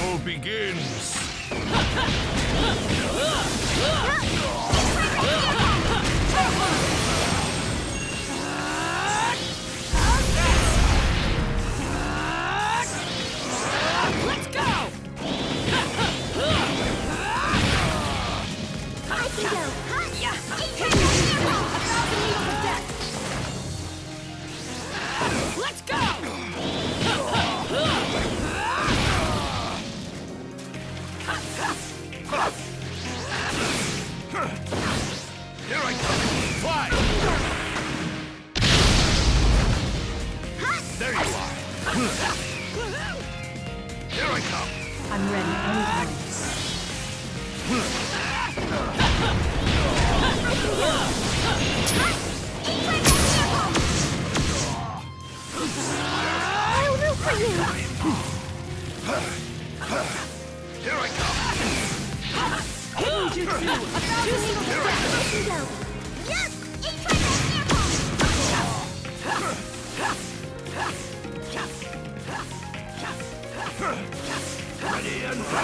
battle begins! Let's go! I can go. Yeah. 1,000 needles of death. Let's go! Here I come! Fly! There you are! Here I come! I'm ready anytime. I'll root for you. Here I come! Hidden jutsu! 1,000 needles of death. I can go. Yes! Ready and I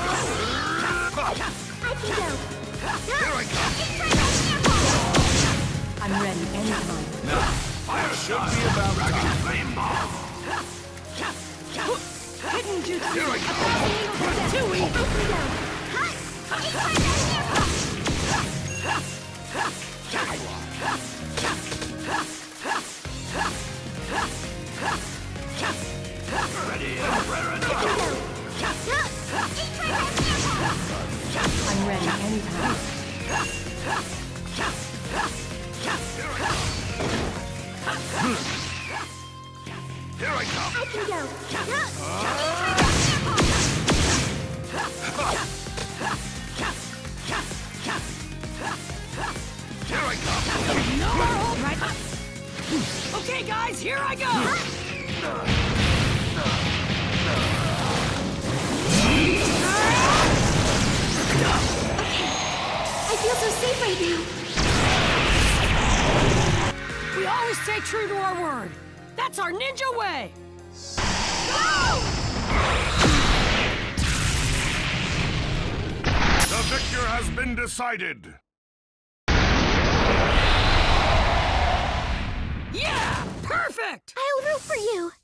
can go. Here I come! I'm ready anytime. Now, fire should be about time. Flame bomb! Hidden jutsu! Here I come! Too weak! I can go. Ready and raring to go! I'm ready anytime. Here I come! I can go. Here I come! No more hold right. Okay, guys, here I go! I feel so safe right now. We always stay true to our word. That's our ninja way! The victor has been decided! Yeah! Perfect! I'll root for you.